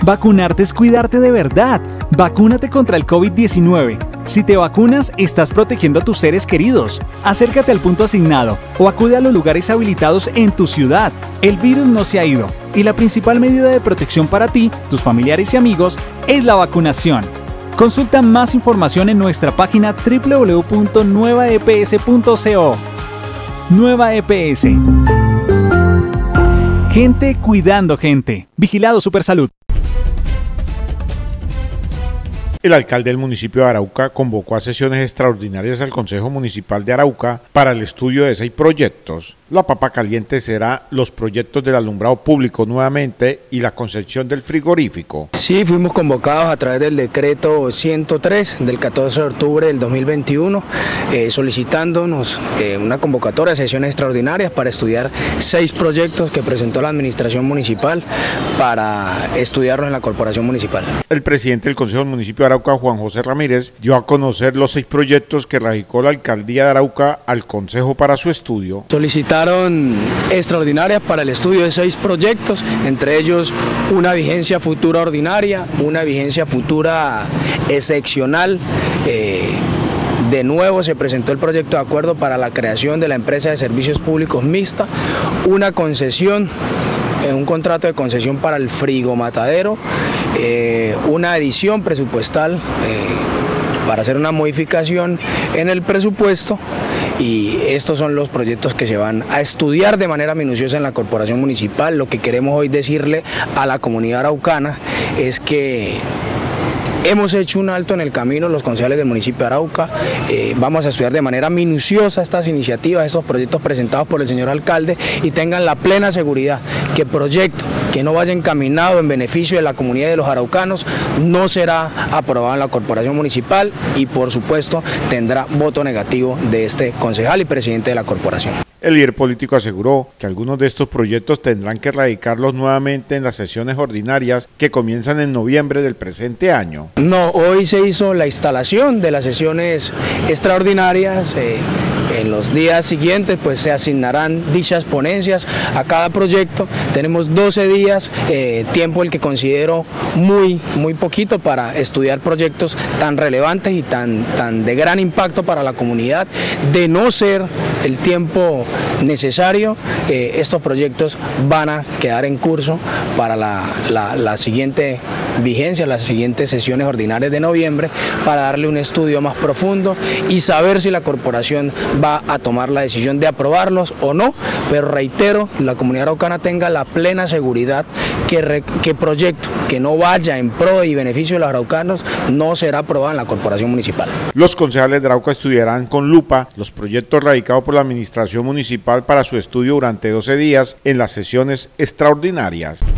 Vacunarte es cuidarte de verdad. Vacúnate contra el COVID-19. Si te vacunas, estás protegiendo a tus seres queridos. Acércate al punto asignado o acude a los lugares habilitados en tu ciudad. El virus no se ha ido y la principal medida de protección para ti, tus familiares y amigos es la vacunación. Consulta más información en nuestra página www.nuevaeps.co. Nueva EPS. Gente cuidando gente. Vigilado Supersalud. El alcalde del municipio de Arauca convocó a sesiones extraordinarias al Consejo Municipal de Arauca para el estudio de 6 proyectos. La papa caliente será los proyectos del alumbrado público nuevamente y la concesión del frigorífico. Sí, fuimos convocados a través del decreto 103 del 14 de octubre del 2021, solicitándonos una convocatoria de sesiones extraordinarias para estudiar 6 proyectos que presentó la administración municipal para estudiarlos en la corporación municipal. El presidente del Consejo del municipio de Arauca, Juan José Ramírez, dio a conocer los 6 proyectos que radicó la alcaldía de Arauca al Consejo para su estudio. Solicitaron extraordinarias para el estudio de 6 proyectos, entre ellos una vigencia futura ordinaria, una vigencia futura excepcional. De nuevo se presentó el proyecto de acuerdo para la creación de la empresa de servicios públicos mixta, una concesión, un contrato de concesión para el frigomatadero, una adición presupuestal para hacer una modificación en el presupuesto, y estos son los proyectos que se van a estudiar de manera minuciosa en la corporación municipal. Lo que queremos hoy decirle a la comunidad araucana es que hemos hecho un alto en el camino los concejales del municipio de Arauca. Vamos a estudiar de manera minuciosa estas iniciativas, estos proyectos presentados por el señor alcalde, y tengan la plena seguridad que proyecto que no vaya encaminado en beneficio de la comunidad de los araucanos no será aprobado en la corporación municipal y por supuesto tendrá voto negativo de este concejal y presidente de la corporación. El líder político aseguró que algunos de estos proyectos tendrán que radicarlos nuevamente en las sesiones ordinarias que comienzan en noviembre del presente año. No, hoy se hizo la instalación de las sesiones extraordinarias. En los días siguientes pues se asignarán dichas ponencias a cada proyecto. Tenemos 12 días, tiempo el que considero muy poquito para estudiar proyectos tan relevantes y tan de gran impacto para la comunidad. De no ser el tiempo necesario, estos proyectos van a quedar en curso para la siguiente vigencia, las siguientes sesiones ordinarias de noviembre, para darle un estudio más profundo y saber si la corporación va a tomar la decisión de aprobarlos o no. Pero reitero, la comunidad araucana tenga la plena seguridad que proyecto que no vaya en pro y beneficio de los araucanos no será aprobado en la corporación municipal. Los concejales de Arauca estudiarán con lupa los proyectos radicados por la administración municipal para su estudio durante 12 días en las sesiones extraordinarias.